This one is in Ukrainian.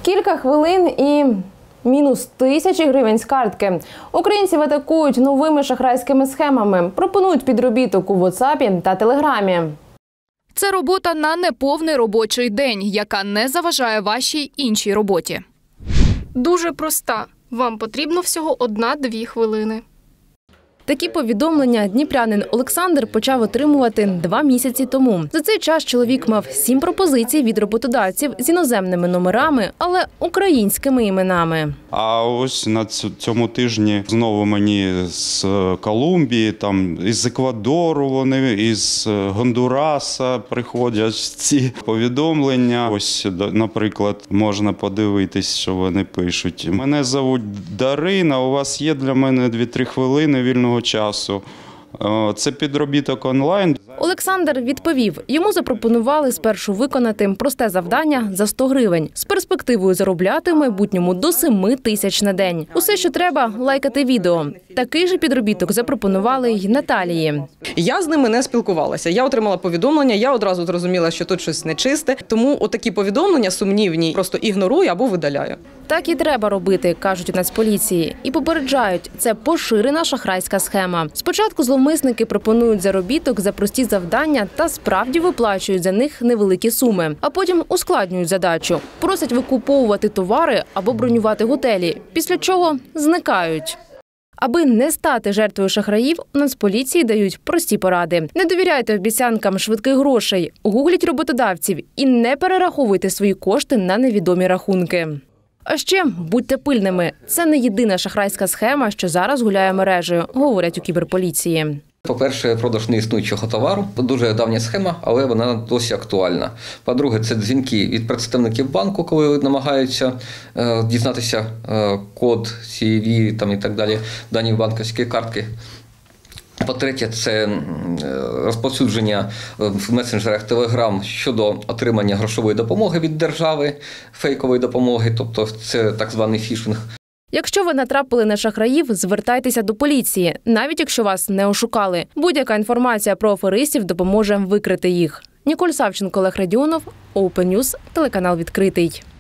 Кілька хвилин і мінус тисячі гривень з картки. Українців атакують новими шахрайськими схемами. Пропонують підробіток у WhatsApp та Телеграмі. Це робота на неповний робочий день, яка не заважає вашій іншій роботі. Дуже проста. Вам потрібно всього 1-2 хвилини. Такі повідомлення дніпрянин Олександр почав отримувати 2 місяці тому. За цей час чоловік мав 7 пропозицій від роботодавців з іноземними номерами, але українськими іменами. А ось на цьому тижні знову мені з Колумбії, там із Еквадору вони, із Гондураса приходять ці повідомлення. Ось, наприклад, можна подивитись, що вони пишуть. Мене звуть Дарина, у вас є для мене 2-3 хвилини вільного часу. Це підробіток онлайн. Олександр відповів, йому запропонували спершу виконати просте завдання за 100 гривень з перспективою заробляти в майбутньому до 7 тисяч на день. Усе, що треба – лайкати відео. Такий же підробіток запропонували й Наталії. Я з ними не спілкувалася. Я отримала повідомлення, я одразу зрозуміла, що тут щось нечисте. Тому отакі повідомлення сумнівні просто ігнорую або видаляю. Так і треба робити, кажуть у Нацполіції. І попереджають, це поширена шахрайська схема. Спочатку зловмисники пропонують заробіток за прості завдання та справді виплачують за них невеликі суми. А потім ускладнюють задачу. Просять викуповувати товари або бронювати готелі, після чого зникають. Аби не стати жертвою шахраїв, у Нацполіції дають прості поради. Не довіряйте обіцянкам швидких грошей, гугліть роботодавців і не перераховуйте свої кошти на невідомі рахунки. А ще будьте пильними. Це не єдина шахрайська схема, що зараз гуляє мережею, говорять у кіберполіції. По-перше, продаж неіснуючого товару. Дуже давня схема, але вона досі актуальна. По-друге, це дзвінки від представників банку, коли намагаються дізнатися код, CVV там і так далі, дані банківської картки. По-третє, це розповсюдження в месенджерах Telegram щодо отримання грошової допомоги від держави, фейкової допомоги, тобто це так званий фішинг. Якщо ви натрапили на шахраїв, звертайтеся до поліції, навіть якщо вас не ошукали. Будь-яка інформація про аферистів допоможе викрити їх. Ніколь Савченко, Олег Радіонов, Open News, телеканал «Відкритий».